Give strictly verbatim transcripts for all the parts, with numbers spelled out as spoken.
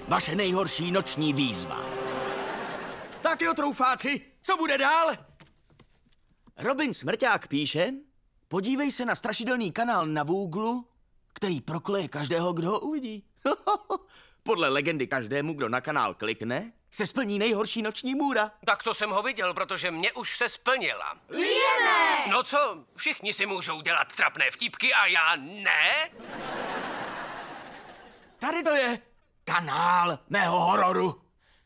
Vaše nejhorší noční výzva. Tak jo, troufáci, co bude dál? Robin Smrťák píše, podívej se na strašidelný kanál na Googlu, který prokleje každého, kdo ho uvidí. Podle legendy každému, kdo na kanál klikne, se splní nejhorší noční můra. Tak to jsem ho viděl, protože mě už se splnila. Lieme! No co, všichni si můžou dělat trapné vtípky a já ne? Tady to je kanál mého hororu.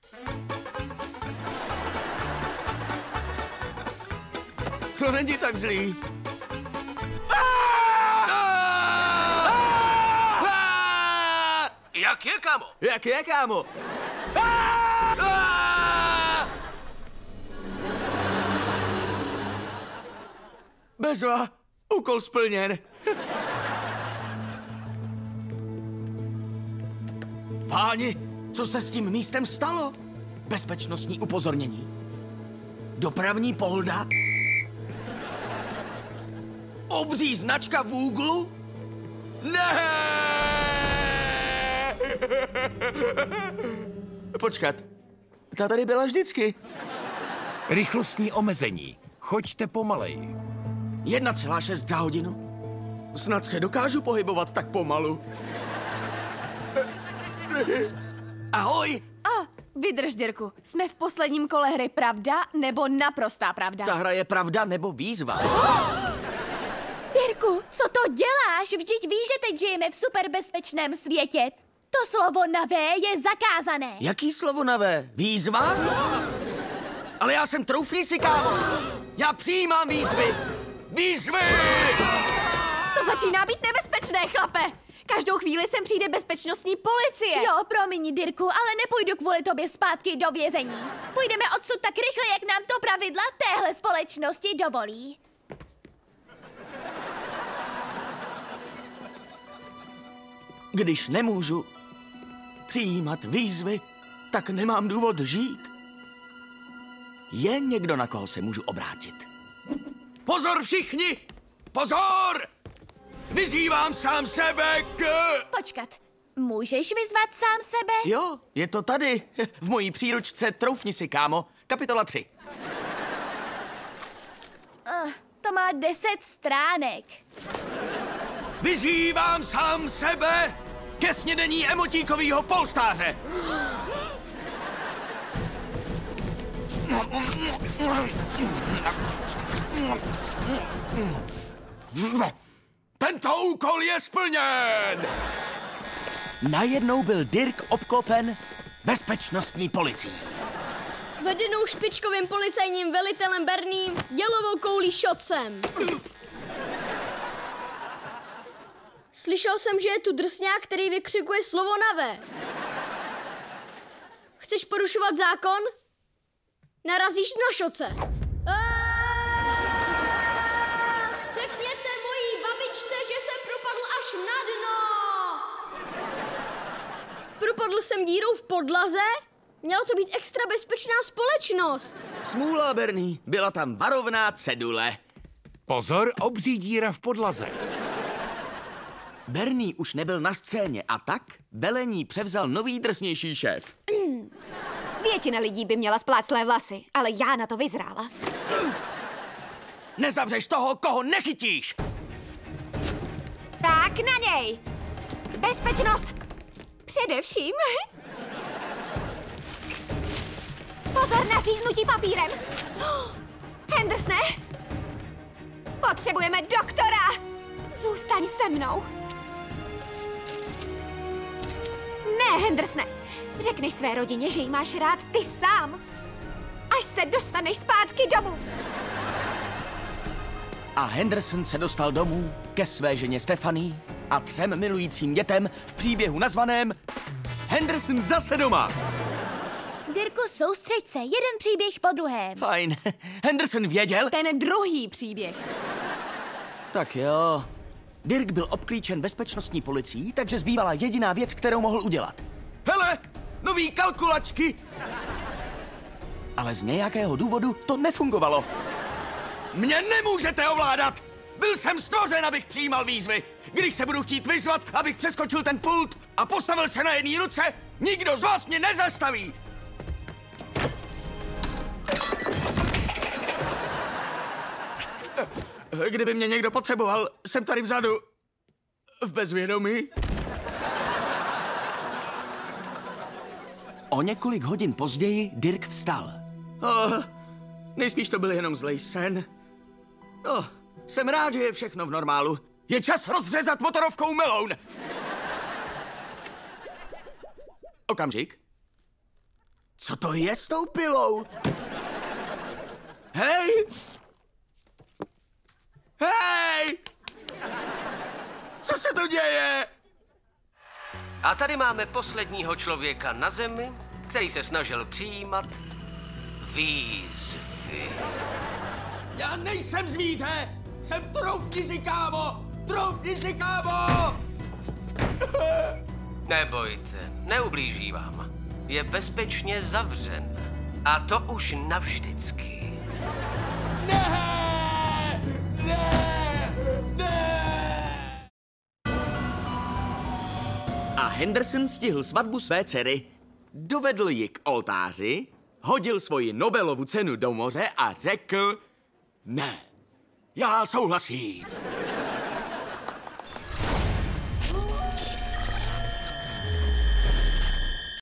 To není tak zlý. Jak je, kámo? Jak je, kámo? Bezva, úkol splněn. Páni, co se s tím místem stalo? Bezpečnostní upozornění. Dopravní polda. Obří značka Google? Ne! Počkat, ta tady byla vždycky. Rychlostní omezení. Choďte pomalej. jedna celá šest za hodinu. Snad se dokážu pohybovat tak pomalu. Ahoj! A, vydrž, Dirku. Jsme v posledním kole hry Pravda nebo naprostá pravda. Ta hra je pravda nebo výzva? Dirku, co to děláš? Vždyť víš, že teď žijeme v superbezpečném světě. To slovo na V je zakázané. Jaký slovo na V? Výzva? Ale já jsem troufný si, kámo. Já přijímám výzvy. Výzvy! To začíná být nebezpečné, chlape. Každou chvíli sem přijde bezpečnostní policie. Jo, promiň, Dirku, ale nepůjdu kvůli tobě zpátky do vězení. Půjdeme odsud tak rychle, jak nám to pravidla téhle společnosti dovolí. Když nemůžu přijímat výzvy, tak nemám důvod žít. Je někdo, na koho se můžu obrátit? Pozor všichni! Pozor! Vyzývám sám sebe k... Počkat, můžeš vyzvat sám sebe? Jo, je to tady, v mojí příručce Troufni si, kámo, kapitola tři. Uh, to má deset stránek. Vyzývám sám sebe ke snědení emotíkovýho polstáře. Tento úkol je splněn! Najednou byl Dirk obklopen bezpečnostní policií. Vedenou špičkovým policejním velitelem Berním, dělovou koulí Šotcem. Slyšel jsem, že je tu drsňák, který vykřikuje slovo na V. Chceš porušovat zákon? Narazíš na Šotce. Řekněte mojí babičce, že jsem propadl až na dno. Propadl jsem dírou v podlaze? Měla to být extra bezpečná společnost. Smůla, Bernie, byla tam varovná cedule. Pozor, obří díra v podlaze. Bernie už nebyl na scéně a tak velení převzal nový drsnější šéf. Většina lidí by měla spláclé vlasy, ale já na to vyzrála. Nezavřeš toho, koho nechytíš! Tak na něj! Bezpečnost! Především. Pozor na říznutí papírem! Hendersone! Potřebujeme doktora! Zůstaň se mnou! Ne, Hendersone! Řekneš své rodině, že jí máš rád ty sám, až se dostaneš zpátky domů. A Henderson se dostal domů ke své ženě Stephanie a třem milujícím dětem v příběhu nazvaném Henderson zase doma. Dirku, soustřeď se, jeden příběh po druhém. Fajn. Henderson věděl? Ten druhý příběh. Tak jo. Dirk byl obklíčen bezpečnostní policií, takže zbývala jediná věc, kterou mohl udělat. Hele, nový kalkulačky! Ale z nějakého důvodu to nefungovalo. Mě nemůžete ovládat! Byl jsem stvořen, abych přijímal výzvy. Když se budu chtít vyzvat, abych přeskočil ten pult a postavil se na jedné ruce, nikdo z vás mě nezastaví. Kdyby mě někdo potřeboval, jsem tady vzadu. V bezvědomí. O několik hodin později Dirk vstal. Oh, nejspíš to byl jenom zlej sen. No, jsem rád, že je všechno v normálu. Je čas rozřezat motorovkou meloun. Okamžik. Co to je s tou pilou? Hej! Hej! Co se to děje? A tady máme posledního člověka na zemi, který se snažil přijímat výzvy. Já nejsem zvíře! Jsem troufni si, kámo! Troufni si, kámo! Nebojte, neublíží vám. Je bezpečně zavřen. A to už navždycky. Ne! Ne! Ne! A Henderson stihl svatbu své dcery, dovedl ji k oltáři, hodil svoji Nobelovu cenu do moře a řekl: ne, já souhlasím.